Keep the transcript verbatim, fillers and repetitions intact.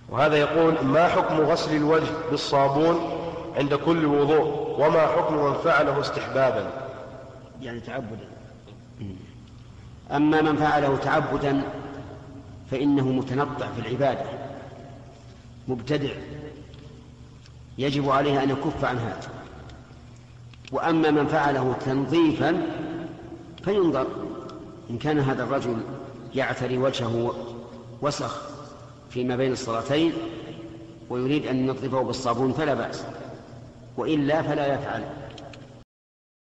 وهذا يقول: ما حكم غسل الوجه بالصابون عند كل وضوء، وما حكم من فعله استحبابا؟ يعني تعبدا. أما من فعله تعبدا فإنه متنطع في العبادة مبتدع، يجب عليه أن يكف عن هذا. وأما من فعله تنظيفا فينظر، إن كان هذا الرجل يعتري وجهه وسخ فيما بين الصلاتين ويريد أن ينظفه بالصابون فلا بأس، وإلا فلا يفعل.